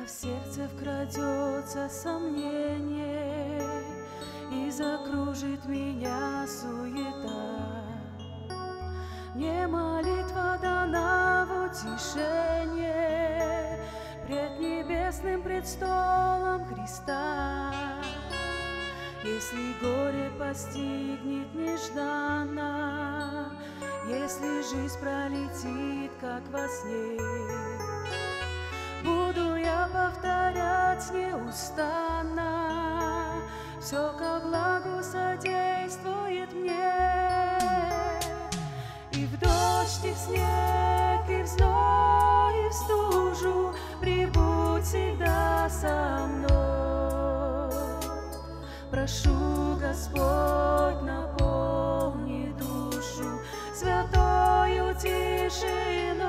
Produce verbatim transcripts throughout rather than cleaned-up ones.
Когда в сердце вкрадется сомнение и закружит меня суета, мне молитва дана в утешение пред небесным престолом Христа. Если горе постигнет нежданно, если жизнь пролетит, как во сне, буду я повторять неустанно: все ко благу содействует мне. И в дождь, и в снег, и в зной, и в стужу прибудь всегда со мной. Прошу, Господь, наполни душу святою тишиной.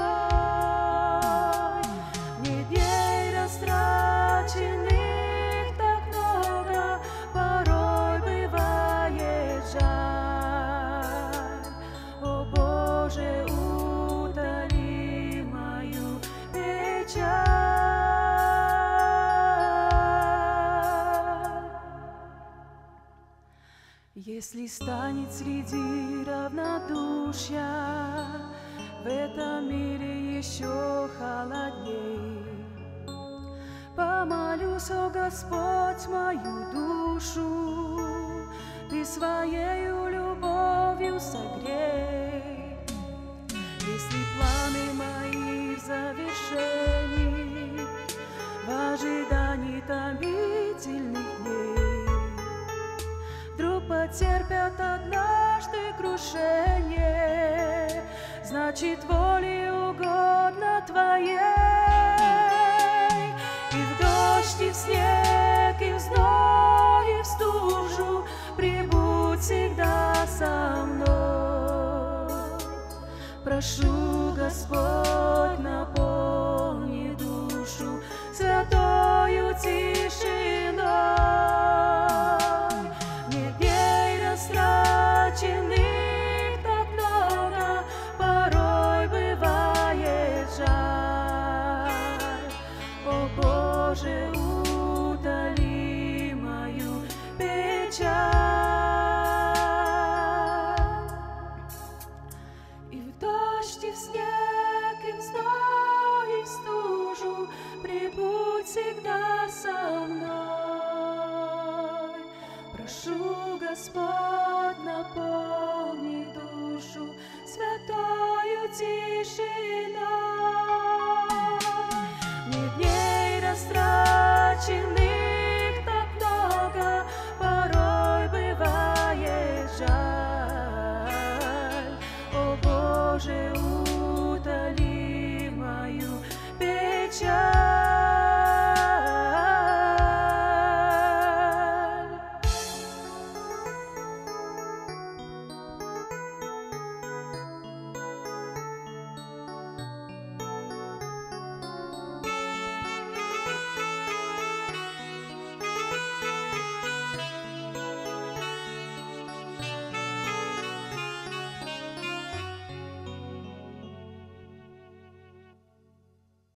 Мне дней растраченных так много, порой бывает жаль. О Боже, утоли мою печаль. Если станет среди равнодушия в этом мире еще холодней, помолюсь, о Господь, мою душу Ты своею любовью согрей. Если планы мои в завершении, в ожидании томительных дней, вдруг потерпят однажды крушение, значит, воле угодно Твоей. И в дождь, и в снег, и в зной, и в стужу прибудь всегда со мной. Прошу, Господь,